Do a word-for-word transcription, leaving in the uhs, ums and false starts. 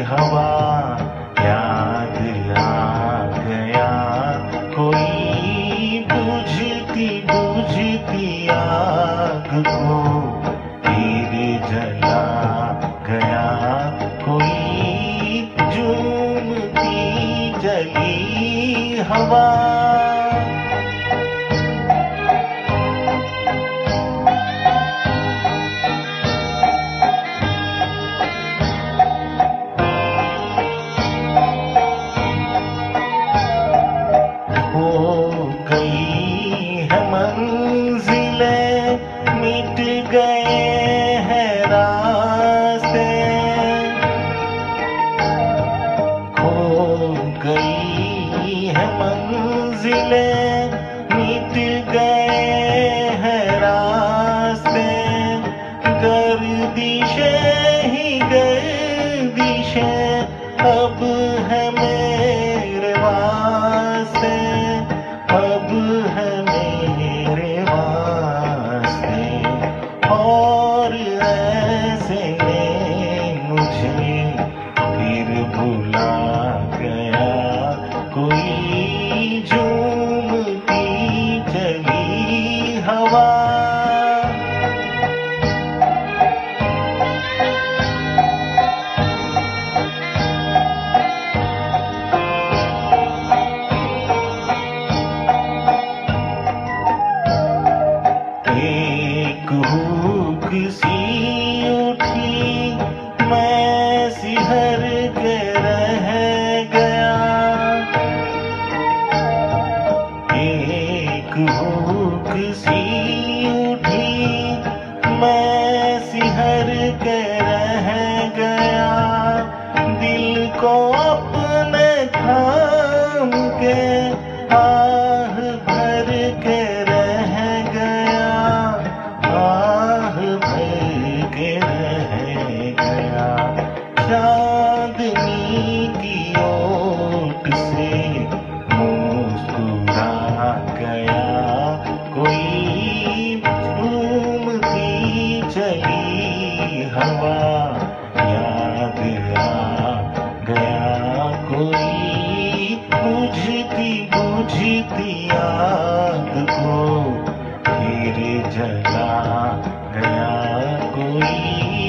हवा, याद आ गया कोई बुझती बुझती आग को, फिर जला गया कोई झूमती जली हवा। मिट गए हैं रास्ते, खो गई है मंजिलें, मिट गए हैं रास्ते, गर्दिशें ही गर्दिशें अब है मेरे वास्ते, अब है मेरे वास्ते। और ऐसे में मुझे फिर भुला गया कोई झूमती चली हवा। एक हुक सी उठी, मैं सिहर के रह गया, एक हुक सी उठी, मैं सिहर के रह गया, दिल को अपने थाम के आह भर के रह गया, आह भर के रह गया। चांदनी की ओट से मुस्कुरा गया कोई झूमती चली हवा, याद आ गया कोई बुझती बुझती आग को, फिर जला गया कोई